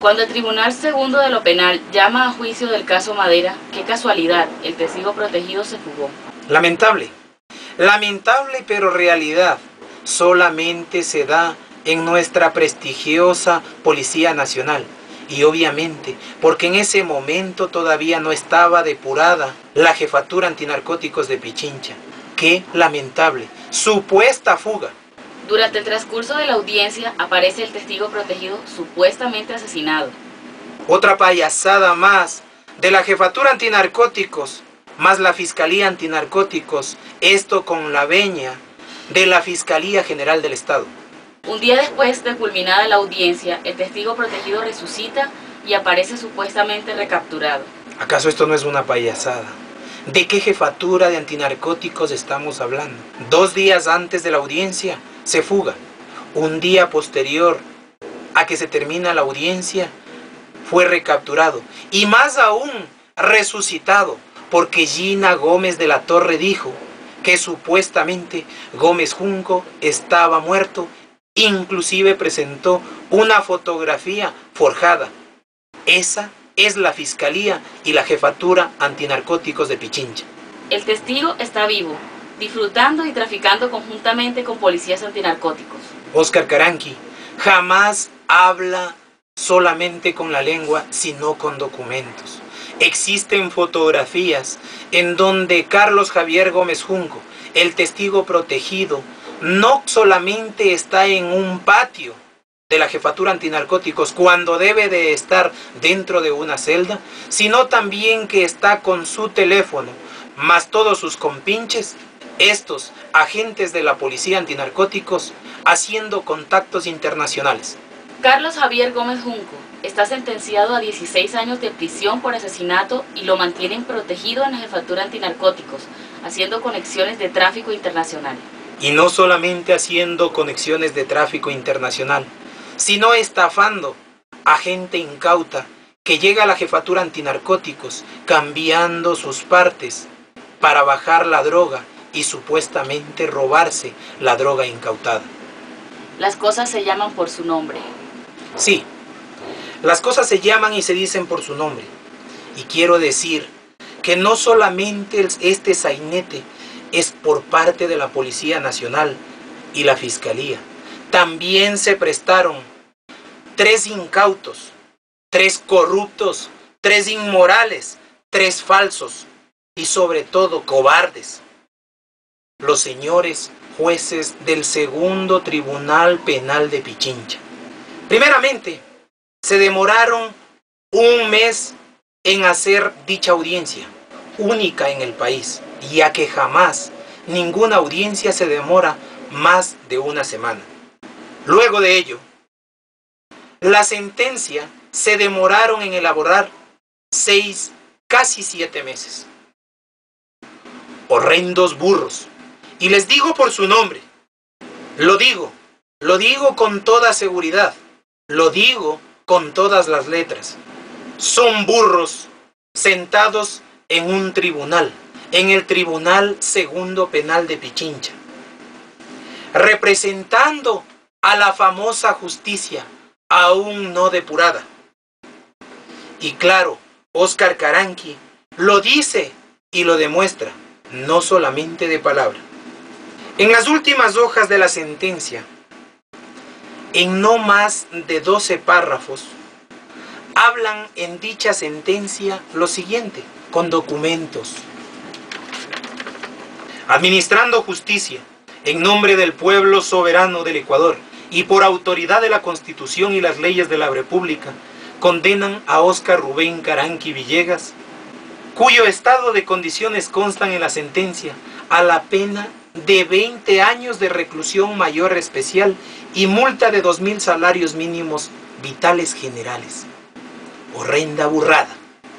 Cuando el Tribunal Segundo de lo Penal llama a juicio del caso Madera, qué casualidad, el testigo protegido se fugó. Lamentable, lamentable pero realidad, solamente se da en nuestra prestigiosa Policía Nacional. Y obviamente, porque en ese momento todavía no estaba depurada la Jefatura Antinarcóticos de Pichincha. Qué lamentable, supuesta fuga. Durante el transcurso de la audiencia aparece el testigo protegido supuestamente asesinado. Otra payasada más de la Jefatura Antinarcóticos, más la Fiscalía Antinarcóticos, esto con la veña de la Fiscalía General del Estado. Un día después de culminada la audiencia, el testigo protegido resucita y aparece supuestamente recapturado. ¿Acaso esto no es una payasada? ¿De qué jefatura de antinarcóticos estamos hablando? 2 días antes de la audiencia se fuga. Un día posterior a que se termina la audiencia fue recapturado. Y más aún, resucitado, porque Gina Gómez de la Torre dijo que supuestamente Gómez Junco estaba muerto. Inclusive presentó una fotografía forjada. Esa es la Fiscalía y la Jefatura Antinarcóticos de Pichincha. El testigo está vivo, disfrutando y traficando conjuntamente con policías antinarcóticos. Óscar Caranqui jamás habla solamente con la lengua, sino con documentos. Existen fotografías en donde Carlos Javier Gómez Junco, el testigo protegido, no solamente está en un patio de la Jefatura Antinarcóticos cuando debe de estar dentro de una celda, sino también que está con su teléfono, más todos sus compinches, estos agentes de la Policía Antinarcóticos, haciendo contactos internacionales. Carlos Javier Gómez Junco está sentenciado a 16 años de prisión por asesinato y lo mantienen protegido en la Jefatura Antinarcóticos, haciendo conexiones de tráfico internacional. Y no solamente haciendo conexiones de tráfico internacional, sino estafando a gente incauta que llega a la Jefatura Antinarcóticos cambiando sus partes para bajar la droga y supuestamente robarse la droga incautada. Las cosas se llaman por su nombre. Sí, las cosas se llaman y se dicen por su nombre. Y quiero decir que no solamente este sainete es por parte de la Policía Nacional y la Fiscalía. También se prestaron 3 incautos, 3 corruptos, 3 inmorales, 3 falsos y sobre todo cobardes. Los señores jueces del Segundo Tribunal Penal de Pichincha. Primeramente, se demoraron 1 mes en hacer dicha audiencia, única en el país, ya que jamás ninguna audiencia se demora más de 1 semana. Luego de ello, la sentencia se demoraron en elaborar 6, casi 7 meses. Horrendos burros. Y les digo por su nombre. Lo digo con toda seguridad. Lo digo con todas las letras. Son burros sentados en un tribunal, en el Tribunal Segundo Penal de Pichincha, representando a la famosa justicia aún no depurada. Y claro, Óscar Caranqui lo dice y lo demuestra, no solamente de palabra. En las últimas hojas de la sentencia, en no más de 12 párrafos, hablan en dicha sentencia lo siguiente, con documentos. Administrando justicia en nombre del pueblo soberano del Ecuador y por autoridad de la Constitución y las leyes de la República, condenan a Óscar Rubén Caranqui Villegas, cuyo estado de condiciones constan en la sentencia, a la pena de 20 años de reclusión mayor especial y multa de 2.000 salarios mínimos vitales generales. Horrenda burrada.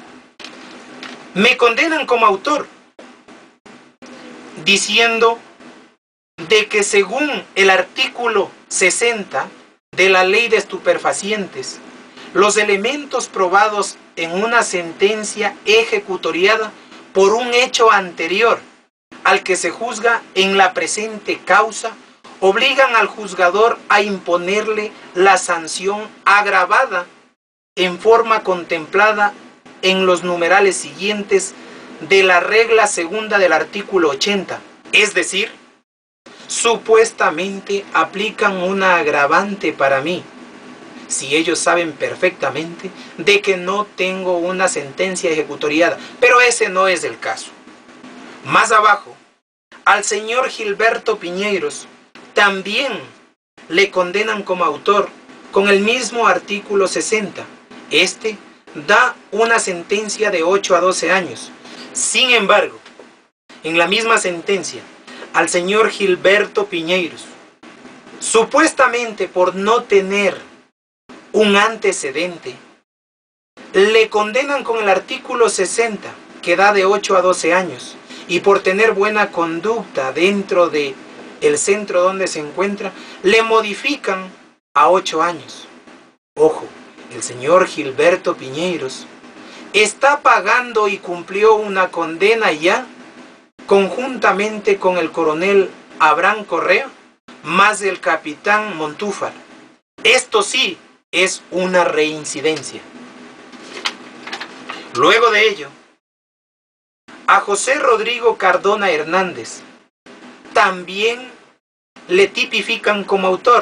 Me condenan como autor, diciendo de que según el artículo 60 de la Ley de Estupefacientes, los elementos probados en una sentencia ejecutoriada por un hecho anterior al que se juzga en la presente causa, obligan al juzgador a imponerle la sanción agravada en forma contemplada en los numerales siguientes de la regla segunda del artículo 80, es decir, supuestamente aplican una agravante para mí, si ellos saben perfectamente de que no tengo una sentencia ejecutoriada, pero ese no es el caso. Más abajo, al señor Gilberto Piñeiros también le condenan como autor con el mismo artículo 60. Este da una sentencia de 8 a 12 años. Sin embargo, en la misma sentencia, al señor Gilberto Piñeiros, supuestamente por no tener un antecedente, le condenan con el artículo 60, que da de 8 a 12 años, y por tener buena conducta dentro del centro donde se encuentra, le modifican a 8 años. Ojo, el señor Gilberto Piñeiros está pagando y cumplió una condena ya conjuntamente con el coronel Abraham Correa, más el capitán Montúfar. Esto sí es una reincidencia. Luego de ello, a José Rodrigo Cardona Hernández también le tipifican como autor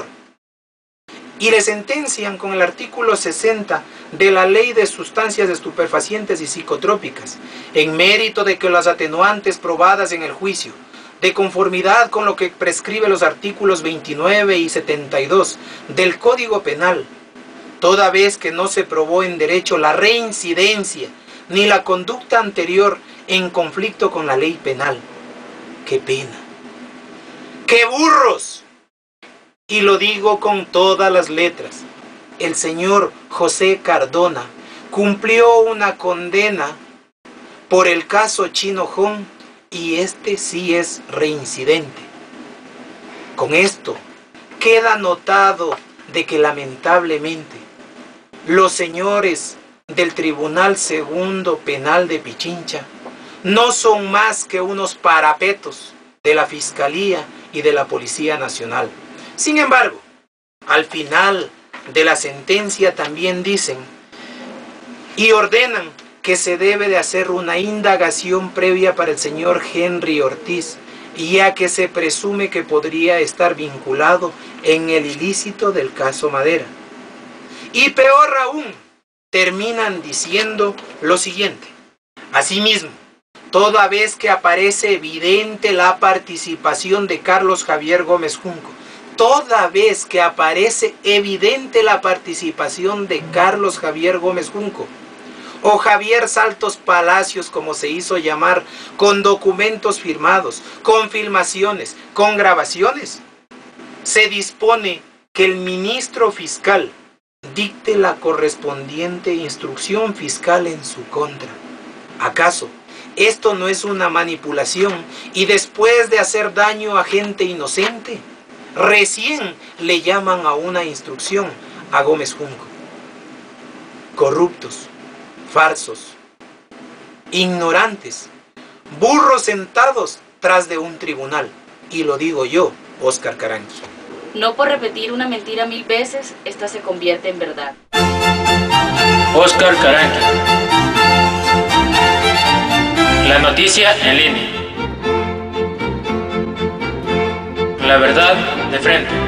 y le sentencian con el artículo 60 de la Ley de Sustancias Estupefacientes y Psicotrópicas, en mérito de que las atenuantes probadas en el juicio, de conformidad con lo que prescribe los artículos 29 y 72 del Código Penal, toda vez que no se probó en derecho la reincidencia ni la conducta anterior en conflicto con la ley penal. ¡Qué pena! ¡Qué burros! Y lo digo con todas las letras. El señor José Cardona cumplió una condena por el caso Chinojón y este sí es reincidente. Con esto queda notado de que lamentablemente los señores del Tribunal Segundo Penal de Pichincha no son más que unos parapetos de la Fiscalía y de la Policía Nacional. Sin embargo, al final de la sentencia también dicen y ordenan que se debe de hacer una indagación previa para el señor Henry Ortiz, ya que se presume que podría estar vinculado en el ilícito del caso Madera. Y peor aún, terminan diciendo lo siguiente: asimismo, toda vez que aparece evidente la participación de Carlos Javier Gómez Junco, toda vez que aparece evidente la participación de Carlos Javier Gómez Junco, o Javier Saltos Palacios, como se hizo llamar, con documentos firmados, con filmaciones, con grabaciones, se dispone que el ministro fiscal dicte la correspondiente instrucción fiscal en su contra. ¿Acaso esto no es una manipulación y después de hacer daño a gente inocente, recién le llaman a una instrucción a Gómez Junco? Corruptos, falsos, ignorantes, burros sentados tras de un tribunal. Y lo digo yo, Óscar Caranqui. No por repetir una mentira 1000 veces, esta se convierte en verdad. Óscar Caranqui. La noticia en línea. La verdad de frente.